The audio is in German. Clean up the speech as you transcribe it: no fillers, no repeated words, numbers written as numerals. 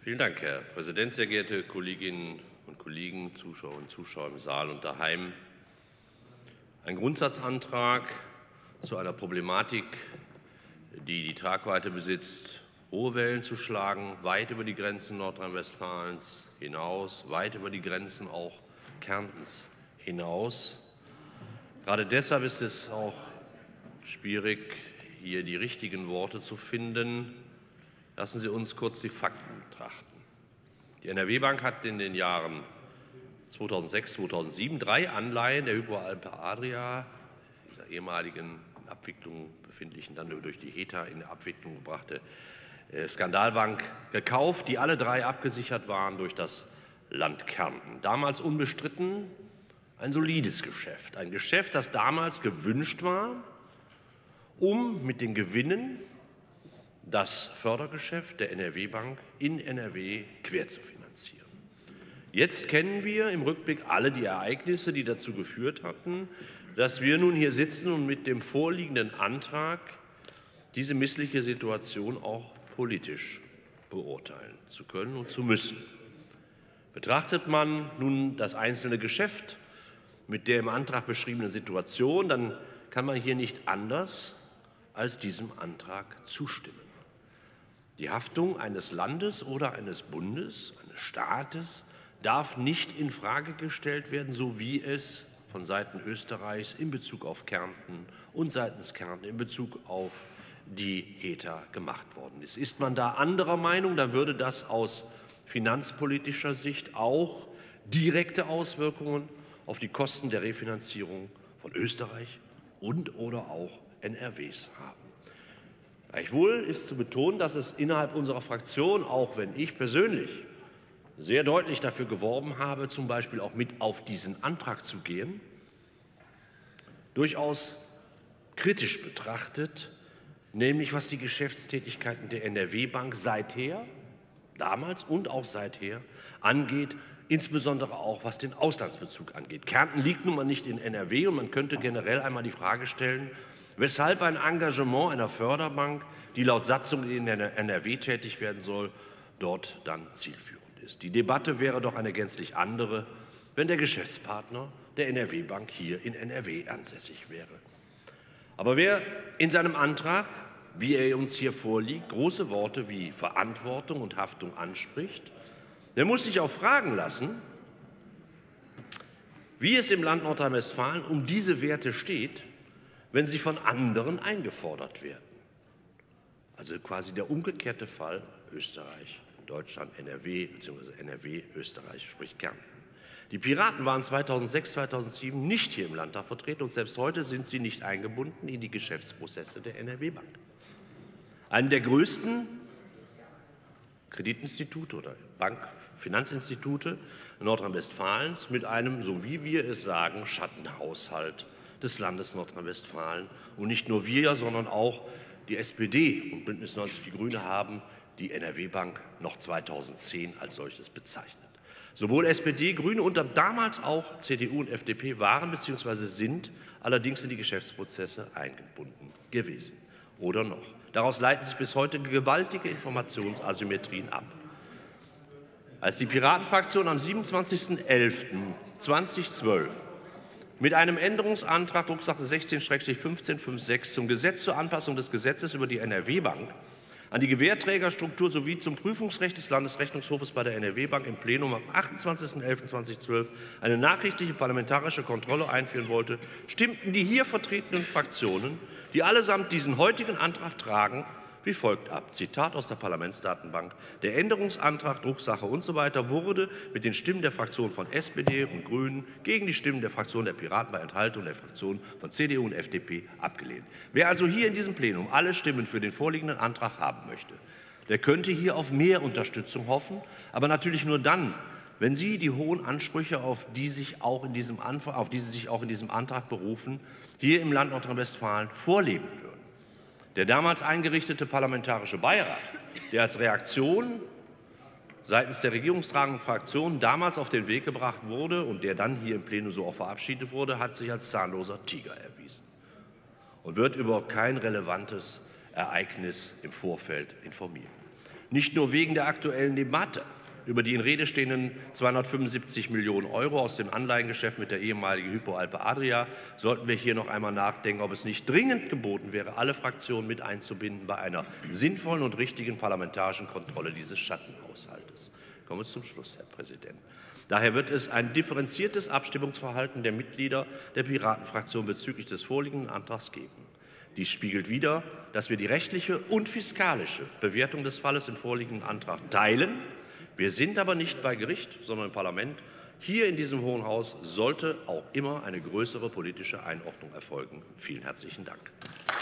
Vielen Dank, Herr Präsident, sehr geehrte Kolleginnen und Kollegen, Zuschauerinnen und Zuschauer im Saal und daheim. Ein Grundsatzantrag zu einer Problematik, die die Tragweite besitzt, hohe Wellen zu schlagen, weit über die Grenzen Nordrhein-Westfalens hinaus, weit über die Grenzen auch Kärntens hinaus. Gerade deshalb ist es auch schwierig, hier die richtigen Worte zu finden. Lassen Sie uns kurz die Fakten betrachten. Die NRW-Bank hat in den Jahren 2006, 2007 3 Anleihen der Hypo Alpe Adria, dieser ehemaligen in Abwicklung befindlichen, dann nur durch die HETA in Abwicklung gebrachte Skandalbank, gekauft, die alle 3 abgesichert waren durch das Land Kärnten. Damals unbestritten ein solides Geschäft, ein Geschäft, das damals gewünscht war, um mit den Gewinnen das Fördergeschäft der NRW-Bank in NRW querzufinanzieren. Jetzt kennen wir im Rückblick alle die Ereignisse, die dazu geführt hatten, dass wir nun hier sitzen und mit dem vorliegenden Antrag diese missliche Situation auch politisch beurteilen zu können und zu müssen. Betrachtet man nun das einzelne Geschäft mit der im Antrag beschriebenen Situation, dann kann man hier nicht anders als diesem Antrag zustimmen. Die Haftung eines Landes oder eines Bundes, eines Staates, darf nicht infrage gestellt werden, so wie es von Seiten Österreichs in Bezug auf Kärnten und seitens Kärnten in Bezug auf die HETA gemacht worden ist. Ist man da anderer Meinung, dann würde das aus finanzpolitischer Sicht auch direkte Auswirkungen auf die Kosten der Refinanzierung von Österreich und/oder auch NRWs haben. Gleichwohl ist zu betonen, dass es innerhalb unserer Fraktion, auch wenn ich persönlich sehr deutlich dafür geworben habe, zum Beispiel auch mit auf diesen Antrag zu gehen, durchaus kritisch betrachtet, nämlich was die Geschäftstätigkeiten der NRW-Bank seither, damals und auch seither, angeht, insbesondere auch was den Auslandsbezug angeht. Kärnten liegt nun mal nicht in NRW und man könnte generell einmal die Frage stellen, weshalb ein Engagement einer Förderbank, die laut Satzung in NRW tätig werden soll, dort dann zielführend ist. Die Debatte wäre doch eine gänzlich andere, wenn der Geschäftspartner der NRW-Bank hier in NRW ansässig wäre. Aber wer in seinem Antrag, wie er uns hier vorliegt, große Worte wie Verantwortung und Haftung anspricht, der muss sich auch fragen lassen, wie es im Land Nordrhein-Westfalen um diese Werte steht, wenn sie von anderen eingefordert werden. Also quasi der umgekehrte Fall Österreich, Deutschland, NRW bzw. NRW, Österreich, sprich Kärnten. Die Piraten waren 2006, 2007 nicht hier im Landtag vertreten und selbst heute sind sie nicht eingebunden in die Geschäftsprozesse der NRW-Bank. Einem der größten Kreditinstitute oder Finanzinstitute Nordrhein-Westfalens mit einem, so wie wir es sagen, Schattenhaushalt des Landes Nordrhein-Westfalen. Und nicht nur wir, sondern auch die SPD und Bündnis 90 Die Grüne haben die NRW-Bank noch 2010 als solches bezeichnet. Sowohl SPD, Grüne und dann damals auch CDU und FDP waren bzw. sind allerdings in die Geschäftsprozesse eingebunden gewesen oder noch. Daraus leiten sich bis heute gewaltige Informationsasymmetrien ab. Als die Piratenfraktion am 27.11.2012 mit einem Änderungsantrag Drucksache 16-1556 zum Gesetz zur Anpassung des Gesetzes über die NRW-Bank an die Gewährträgerstruktur sowie zum Prüfungsrecht des Landesrechnungshofes bei der NRW-Bank im Plenum am 28.11.2012 eine nachrichtliche parlamentarische Kontrolle einführen wollte, stimmten die hier vertretenen Fraktionen, die allesamt diesen heutigen Antrag tragen, wie folgt ab. Zitat aus der Parlamentsdatenbank. Der Änderungsantrag, Drucksache usw. wurde mit den Stimmen der Fraktionen von SPD und Grünen gegen die Stimmen der Fraktion der Piraten bei Enthaltung der Fraktionen von CDU und FDP abgelehnt. Wer also hier in diesem Plenum alle Stimmen für den vorliegenden Antrag haben möchte, der könnte hier auf mehr Unterstützung hoffen, aber natürlich nur dann, wenn Sie die hohen Ansprüche, auf die Sie sich auch in diesem Antrag berufen, hier im Land Nordrhein-Westfalen vorleben würden. Der damals eingerichtete Parlamentarische Beirat, der als Reaktion seitens der regierungstragenden Fraktionen damals auf den Weg gebracht wurde und der dann hier im Plenum so auch verabschiedet wurde, hat sich als zahnloser Tiger erwiesen und wird über kein relevantes Ereignis im Vorfeld informieren. Nicht nur wegen der aktuellen Debatte über die in Rede stehenden 275 Millionen Euro aus dem Anleihengeschäft mit der ehemaligen Hypo Alpe Adria sollten wir hier noch einmal nachdenken, ob es nicht dringend geboten wäre, alle Fraktionen mit einzubinden bei einer sinnvollen und richtigen parlamentarischen Kontrolle dieses Schattenhaushaltes. Kommen wir zum Schluss, Herr Präsident. Daher wird es ein differenziertes Abstimmungsverhalten der Mitglieder der Piratenfraktion bezüglich des vorliegenden Antrags geben. Dies spiegelt wider, dass wir die rechtliche und fiskalische Bewertung des Falles im vorliegenden Antrag teilen. Wir sind aber nicht bei Gericht, sondern im Parlament. Hier in diesem Hohen Haus sollte auch immer eine größere politische Einordnung erfolgen. Vielen herzlichen Dank.